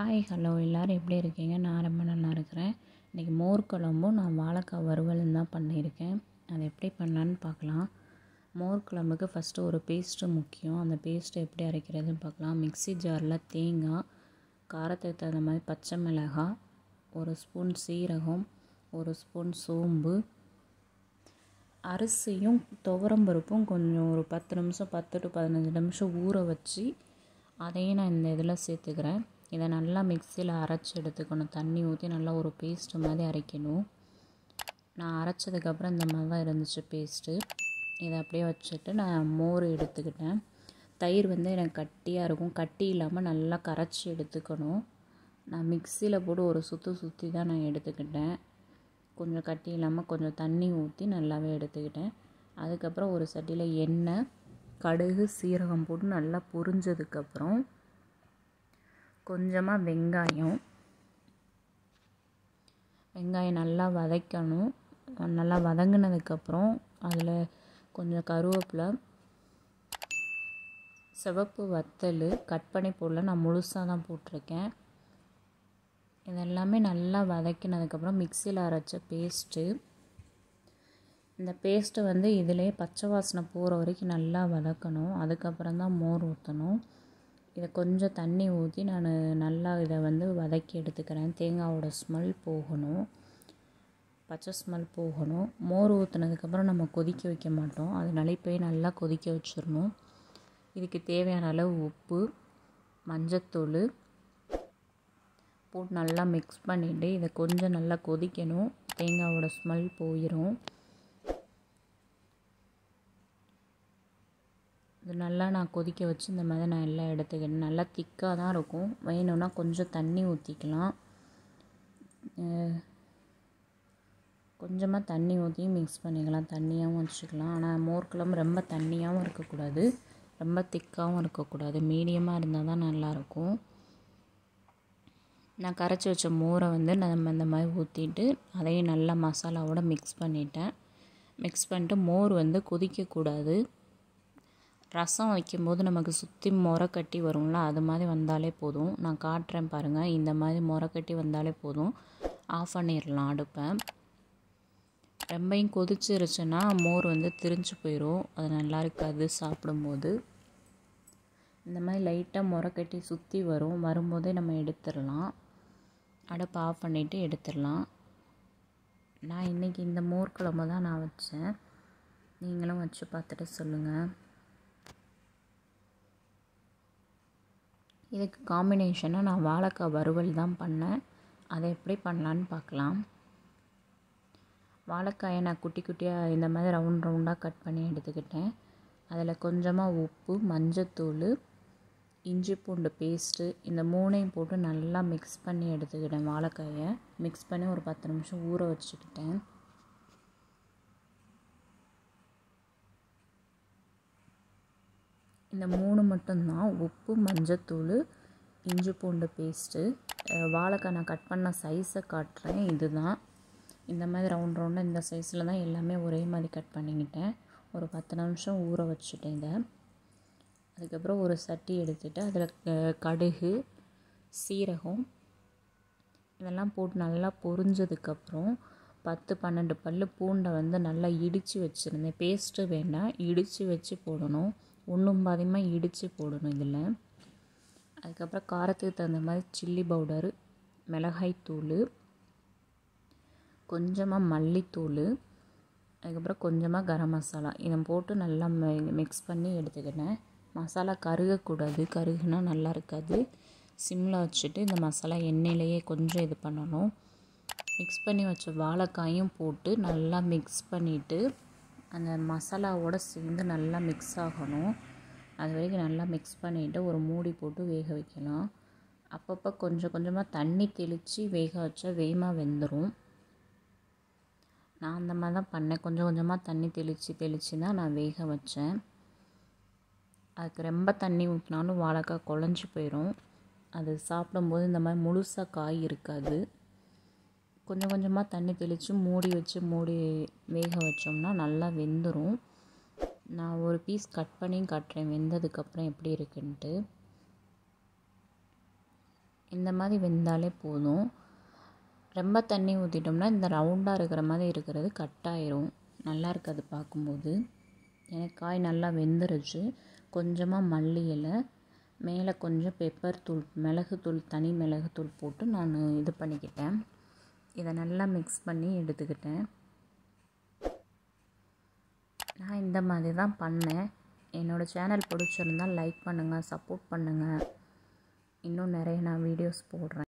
Hi hello எல்லோரும் எப்படி இருக்கீங்க? நான் ரொம்ப நல்லா இருக்கிறேன். இன்றைக்கி மோர் குழம்பும் நான் வாழைக்காய் வறுவலும் தான் பண்ணியிருக்கேன். அதை எப்படி பண்ணலான்னு பார்க்கலாம். மோர் குழம்புக்கு ஃபஸ்ட்டு ஒரு பேஸ்ட்டு முக்கியம். அந்த பேஸ்ட்டை எப்படி அரைக்கிறதுன்னு பார்க்கலாம். மிக்ஸி ஜாரில் தேங்காய், காரத்துக்கு தகுந்த மாதிரி பச்சை மிளகாய், ஒரு ஸ்பூன் சீரகம், ஒரு ஸ்பூன் சோம்பு, அரிசியும் துவரம்பருப்பும் கொஞ்சம் ஒரு 10 to 15 நிமிஷம் ஊற வச்சு அதையும் நான் இந்த இதில் சேர்த்துக்கிறேன். இதை நல்லா மிக்சியில் அரைச்சி எடுத்துக்கணும். தண்ணி ஊற்றி நல்லா ஒரு பேஸ்ட்டு மாதிரி அரைக்கணும். நான் அரைச்சதுக்கப்புறம் இந்த மாதிரி தான் இருந்துச்சு பேஸ்ட்டு. இதை அப்படியே வச்சுட்டு நான் மோர் எடுத்துக்கிட்டேன். தயிர் எனக்கு கட்டியாக இருக்கும். கட்டி இல்லாமல் நல்லா கரைச்சி எடுத்துக்கணும். நான் மிக்சியில் போட்டு ஒரு சுற்றி தான் நான் எடுத்துக்கிட்டேன். கொஞ்சம் கட்டி இல்லாமல் கொஞ்சம் தண்ணி ஊற்றி நல்லாவே எடுத்துக்கிட்டேன். அதுக்கப்புறம் ஒரு சட்டியில் எண்ணெய், கடுகு, சீரகம் போட்டு நல்லா பொரிஞ்சதுக்கப்புறம் கொஞ்சமாக வெங்காயம் நல்லா வதக்கணும். நல்லா வதங்கினதுக்கப்புறம் அதில் கொஞ்சம் கருவேப்பிலை, சிவப்பு வத்தல் கட் பண்ணி போடல, நான் முழுசாக தான் போட்டிருக்கேன். இதெல்லாமே நல்லா வதக்கினதுக்கப்புறம் மிக்சியில் அரைச்ச பேஸ்ட்டு, இந்த பேஸ்ட்டு இதிலே பச்சை வாசனை போகிற வரைக்கும் நல்லா வதக்கணும். அதுக்கப்புறம் தான் மோர் ஊற்றணும். இதை கொஞ்சம் தண்ணி ஊற்றி நான் நல்லா இதை வதக்கி எடுத்துக்கிறேன். தேங்காவோட ஸ்மெல் போகணும், பச்சை ஸ்மெல் போகணும். மோர் ஊற்றினதுக்கப்புறம் நம்ம கொதிக்க வைக்க மாட்டோம். அதனால போய் நல்லா கொதிக்க வச்சிடணும். இதுக்கு தேவையான அளவு உப்பு, மஞ்சத்தூள் போட்டு நல்லா மிக்ஸ் பண்ணிவிட்டு இதை கொஞ்சம் நல்லா கொதிக்கணும். தேங்காவோட ஸ்மெல் போயிடும். இது நல்லா நான் கொதிக்க வச்சு இந்த மாதிரி நான் எல்லாம் எடுத்துக்கிட்டேன். நல்லா திக்காக தான் இருக்கும். வேணும்னா கொஞ்சம் தண்ணி ஊற்றிக்கலாம். கொஞ்சமாக தண்ணி ஊற்றி மிக்ஸ் பண்ணிக்கலாம். தண்ணியாகவும் வச்சுக்கலாம். ஆனால் மோர் குழம்பு ரொம்ப தண்ணியாகவும் இருக்கக்கூடாது, ரொம்ப திக்காகவும் இருக்கக்கூடாது. மீடியமாக இருந்தால் தான் நல்லாயிருக்கும். நான் கரைச்சி வச்ச மோரை நம்ம இந்த மாதிரி ஊற்றிட்டு அதையும் நல்லா மசாலாவோட மிக்ஸ் பண்ணிட்டேன். மிக்ஸ் பண்ணிட்டு மோர் கொதிக்கக்கூடாது. ரசம் வைக்கும்போது நமக்கு சுற்றி முறைக்கட்டி வரும்ல, அது மாதிரி வந்தாலே போதும். நான் காட்டுறேன் பாருங்கள். இந்த மாதிரி முறைக்கட்டி வந்தாலே போதும். ஆஃப் பண்ணிடலாம் அடுப்பை. ரொம்பையும் கொதிச்சிருச்சுன்னா மோர் திரிஞ்சு போயிடும். அது நல்லா இருக்காது சாப்பிடும்போது. இந்த மாதிரி லைட்டாக முறைக்கட்டி சுற்றி வரும்போதே நம்ம எடுத்துடலாம். அடுப்பை ஆஃப் பண்ணிவிட்டு எடுத்துடலாம். நான் இன்றைக்கி இந்த மோர் குழம்பு தான் நான் வச்சேன். நீங்களும் வச்சு பார்த்துட்டு சொல்லுங்கள். இதுக்கு காம்பினேஷனாக நான் வாழைக்காய் வறுவல் தான் பண்ணேன். அதை எப்படி பண்ணலான்னு பார்க்கலாம். வாழைக்காயை நான் குட்டி குட்டியாக இந்த மாதிரி ரவுண்டாக கட் பண்ணி எடுத்துக்கிட்டேன். அதில் கொஞ்சமாக உப்பு, மஞ்சத்தூள், இஞ்சி பூண்டு பேஸ்ட்டு இந்த மூணையும் போட்டு நல்லா மிக்ஸ் பண்ணி எடுத்துக்கிட்டேன். வாழைக்காயை மிக்ஸ் பண்ணி ஒரு 10 நிமிஷம் ஊற வச்சுக்கிட்டேன். இந்த 3 மட்டும்தான், உப்பு, மஞ்சத்தூள், இஞ்சி பூண்டு பேஸ்ட்டு. வாழைக்காய் நான் கட் பண்ண சைஸை காட்டுறேன். இதுதான் இந்த மாதிரி ரவுண்டாக இந்த சைஸில் தான் எல்லாமே ஒரே மாதிரி கட் பண்ணிக்கிட்டேன். ஒரு 10 நிமிஷம் ஊற வச்சுட்டேன் இதை. அதுக்கப்புறம் ஒரு சட்டி எடுத்துகிட்டு அதில் கடுகு, சீரகம் இதெல்லாம் போட்டு நல்லா பொரிஞ்சதுக்கப்புறம் 10-12 பல் பூண்டை நல்லா இடித்து வச்சுருந்தேன். பேஸ்ட்டு வேண்டாம், இடித்து வச்சு போடணும். ஒன்றும் பாதியமாக இடித்து போடணும் இதில். அதுக்கப்புறம் காரத்துக்கு தகுந்த மாதிரி சில்லி பவுடரு, மிளகாய்த்தூள், கொஞ்சமாக மல்லித்தூள், அதுக்கப்புறம் கொஞ்சமாக கரம் மசாலா இதை போட்டு நல்லா மிக்ஸ் பண்ணி எடுத்துக்கிட்டேன். மசாலா கருகக்கூடாது, கருகுனா நல்லா இருக்காது. சிம்மில் வச்சுட்டு இந்த மசாலா எண்ணெயிலேயே கொஞ்சம் இது பண்ணணும். மிக்ஸ் பண்ணி வச்ச வாழைக்காயும் போட்டு நல்லா மிக்ஸ் பண்ணிவிட்டு அந்த மசாலாவோடு சேர்ந்து நல்லா மிக்ஸ் ஆகணும். அது வரைக்கும் நல்லா மிக்ஸ் பண்ணிவிட்டு ஒரு மூடி போட்டு வேக வைக்கலாம். அப்பப்போ கொஞ்சம் கொஞ்சமாக தண்ணி தெளித்து வேக வச்சா வேகமாக வெந்துடும். நான் அந்த மாதிரி தான் பண்ணேன். கொஞ்சம் கொஞ்சமாக தண்ணி தெளித்து தான் நான் வேக வச்சேன். அதுக்கு ரொம்ப தண்ணி ஊற்றினாலும் வாழைக்காய் குழஞ்சி போயிடும். அது சாப்பிடும்போது இந்த மாதிரி முழுசாக காய் இருக்காது. கொஞ்சம் கொஞ்சமாக தண்ணி தெளித்து மூடி வேக வச்சோம்னா நல்லா வெந்துடும். நான் ஒரு பீஸ் கட் பண்ணி காட்டுறேன் வெந்ததுக்கப்புறம் எப்படி இருக்குன்ட்டு. இந்த மாதிரி வெந்தாலே போதும். ரொம்ப தண்ணி ஊற்றிட்டோம்னா இந்த ரவுண்டாக இருக்கிற மாதிரி இருக்கிறது கட்டாயிரும், நல்லா இருக்காது பார்க்கும்போது. எனக்கு காய் நல்லா வெந்துருச்சு. கொஞ்சமாக மல்லி இலை, மேலே கொஞ்சம் பெப்பர் தூள், மிளகுத்தூள், தனி மிளகுத்தூள் போட்டு நான் இது பண்ணிக்கிட்டேன். இதை நல்லா மிக்ஸ் பண்ணி எடுத்துக்கிட்டேன். நான் இந்த மாதிரி தான் பண்ணேன். என்னோடய சேனல் பிடிச்சிருந்தால் லைக் பண்ணுங்கள், சப்போர்ட் பண்ணுங்கள். இன்னும் நிறைய நான் வீடியோஸ் போடுறேன்.